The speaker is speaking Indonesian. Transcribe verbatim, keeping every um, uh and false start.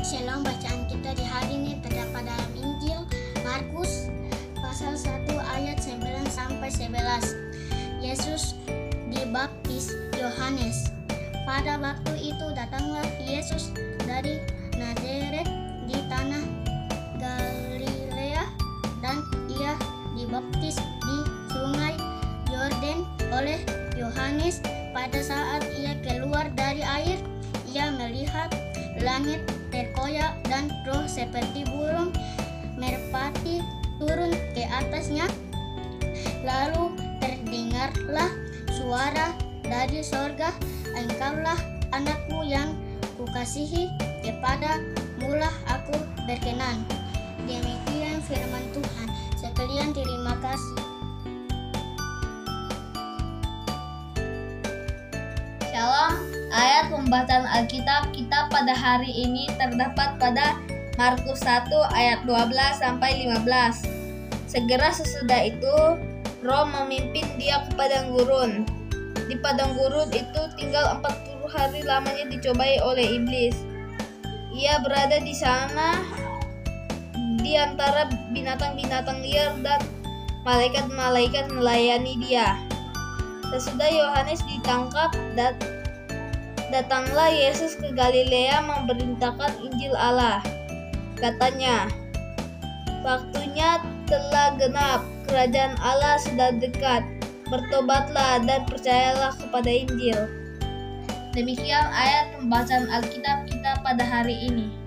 Shalom, bacaan kita di hari ini terdapat dalam Injil Markus pasal satu ayat sembilan sampai sebelas. Yesus dibaptis Yohanes. Pada waktu itu datanglah Yesus dari Nazaret di tanah Galilea, dan ia dibaptis di sungai Yordan oleh Yohanes. Pada saat ia keluar dari air, ia melihat langit terkoyak dan roh seperti burung merpati turun ke atasnya. Lalu terdengarlah suara dari sorga, "Engkaulah anakku yang kukasihi, kepadamulah aku berkenan." Demikian firman Tuhan. Sekalian terima kasih. Shalom, ayat pembacaan Alkitab kita pada hari ini terdapat pada Markus satu ayat dua belas sampai lima belas. Segera sesudah itu, Roh memimpin dia ke padang gurun. Di padang gurun itu tinggal empat puluh hari lamanya dicobai oleh iblis. Ia berada di sana di antara binatang-binatang liar, dan malaikat-malaikat melayani dia. Sesudah Yohanes ditangkap, dat datanglah Yesus ke Galilea memberitakan Injil Allah. Katanya, "Waktunya telah genap, kerajaan Allah sudah dekat. Bertobatlah dan percayalah kepada Injil." Demikian ayat pembacaan Alkitab kita pada hari ini.